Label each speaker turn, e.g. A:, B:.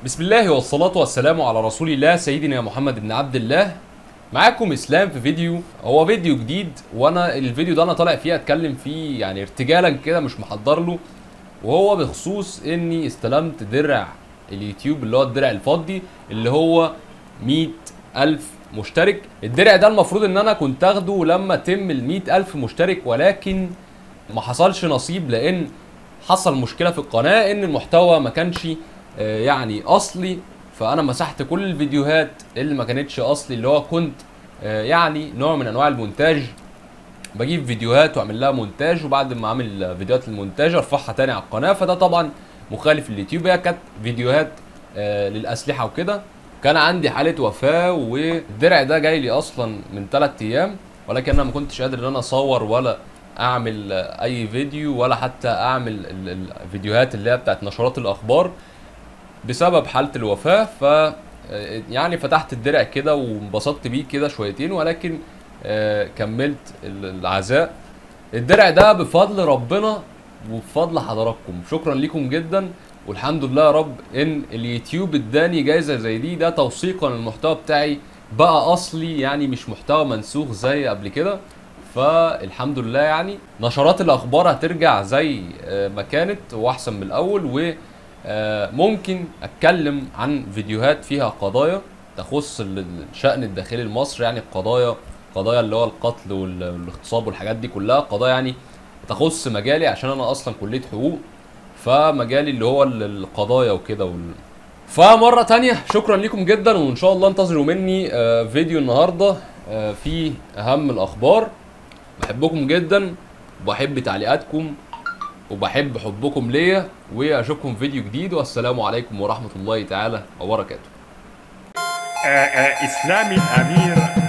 A: بسم الله والصلاة والسلام على رسول الله سيدنا محمد بن عبد الله. معاكم اسلام في فيديو جديد، وانا الفيديو ده انا طالع فيه اتكلم فيه يعني ارتجالا كده مش محضر له، وهو بخصوص اني استلمت درع اليوتيوب اللي هو الدرع الفضي اللي هو 100,000 مشترك. الدرع ده المفروض ان انا كنت اخده لما تم ال100,000 مشترك، ولكن ما حصلش نصيب لان حصل مشكلة في القناة ان المحتوى ما كانش يعني اصلي. فانا مسحت كل الفيديوهات اللي ما كانتش اصلي، اللي هو كنت يعني نوع من انواع المونتاج، بجيب فيديوهات واعمل لها مونتاج، وبعد ما اعمل فيديوهات المونتاج ارفعها تاني على القناه. فده طبعا مخالف لليوتيوب. هي كانت فيديوهات للاسلحه وكده. كان عندي حاله وفاه، والدرع ده جاي لي اصلا من 3 ايام، ولكن انا ما كنتش قادر ان انا اصور ولا اعمل اي فيديو، ولا حتى اعمل الفيديوهات اللي هي بتاعت نشرات الاخبار بسبب حالة الوفاة. يعني فتحت الدرع كده وانبسطت بيه كده شويتين، ولكن كملت العزاء. الدرع ده بفضل ربنا وبفضل حضراتكم، شكرا لكم جدا، والحمد لله يا رب ان اليوتيوب اداني جايزة زي دي. ده توثيقا للمحتوى بتاعي بقى اصلي، يعني مش محتوى منسوخ زي قبل كده. فالحمد لله يعني نشرات الاخبار هترجع زي ما كانت واحسن من الاول، و ممكن اتكلم عن فيديوهات فيها قضايا تخص الشأن الداخلي المصري، يعني قضايا اللي هو القتل والاغتصاب والحاجات دي كلها قضايا يعني تخص مجالي، عشان انا اصلا كلية حقوق، فمجالي اللي هو القضايا وكده فمرة تانية شكرا لكم جدا، وان شاء الله انتظروا مني فيديو النهاردة فيه اهم الاخبار. بحبكم جدا وبحب تعليقاتكم وبحب حبكم ليا، واشوفكم في فيديو جديد، والسلام عليكم ورحمة الله تعالى وبركاته.
B: إسلام الأمير